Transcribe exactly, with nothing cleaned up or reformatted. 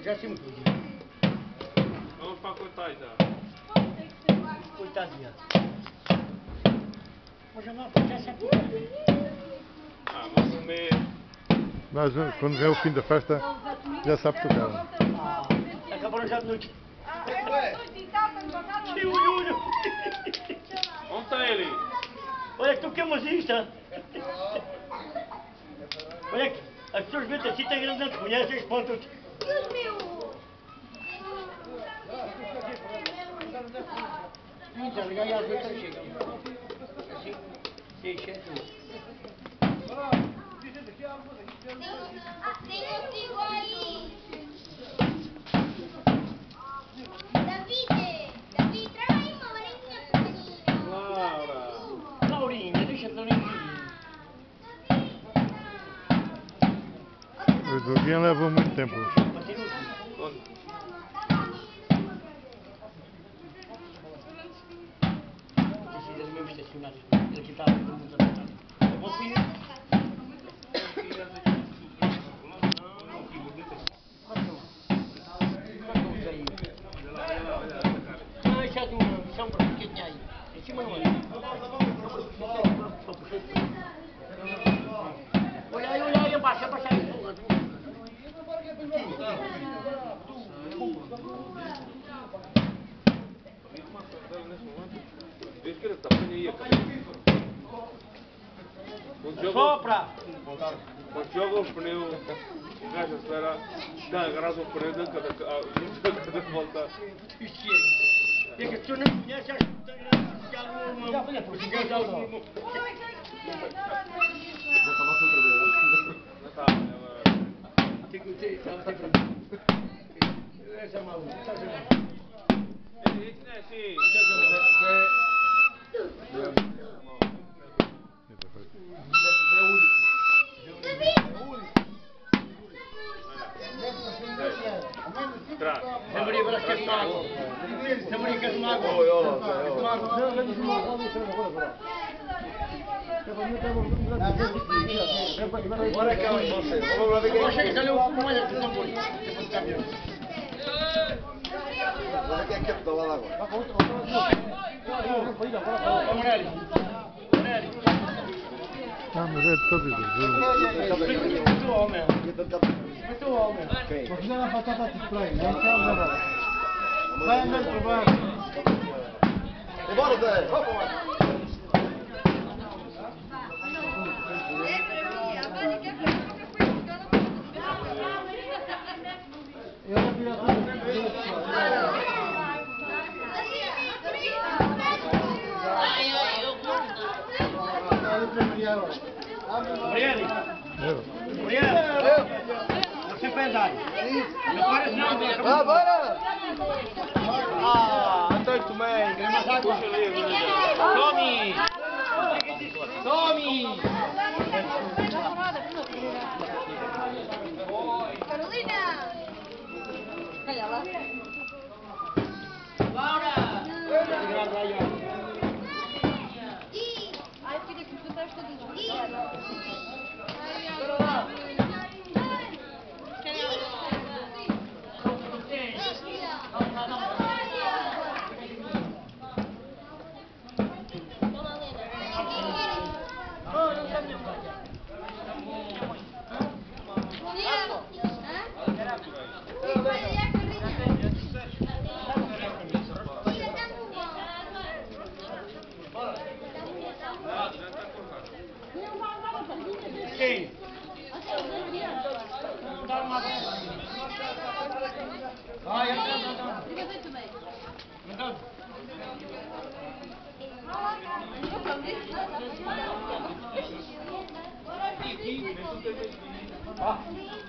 já se mudou. Vamos pra cortar já. Coitadinha. Vou chamar pra já se Ah, vamos comer. Mas quando vem o fim da festa, já sabe tocar. Ah, acabou já de noite. Tio Júlio! Onde está ele? Olha que tu que é musista! Olha que as pessoas veem assim, tem grande, não te conhecem, espantam-te. Então, já ia ver que chega. Assim, seis, sete, Tem contigo aí. Davide, Davide, traga aí uma varinha pequenina. Laura. Laurinha, deixa-te Laurinha. O joguinho leva muito tempo. Onde? Precisa de mesmo estacionar. Ele que estava com muita vontade. Eu vou sim. Não, esse é do São Bruno que tinha aí. Em cima não é. Olha aí, olha aí embaixo, embaixo aí. Diz que ele está põe aí a cabeça. Sopra! Quando joga o pneu, o gajo acelera, dá agarrado o pneu de cada volta. É que tu não conheces, acho que tem grande. Já olha por si, já já o. Já estava outra vez. Já está, ela. Tem que ter, estava sempre. Essa é maluca, está sempre. Isso não é assim. Traz. Zé Maria, agora queres uma água? Zé Maria, queres uma água? Queres uma água? Bora cá, você. Vamos lá ver quem é. Chega, já leu o fumo, olha, tu não pode. Bora quem é que é da lá agora. Amarelo. Amarelo. Ah, mas é de todos os Muito homem. Muito homem. Quem? Mas não é batata de spray, não é? Vai andando por baixo. Bora, Zé. Vamos lá. Eu não vi a Mariane. Mariane. Você fez nada. Não parece não. Ah, bora. Ah, Antônio Tomé. Quer mais água? Tome. Tome. Carolina! Olha lá. Laura. Ih! Ai, filha, que tu estás todo dia. Quem? Dá uma Vai, anda, anda, anda. Anda. Ah.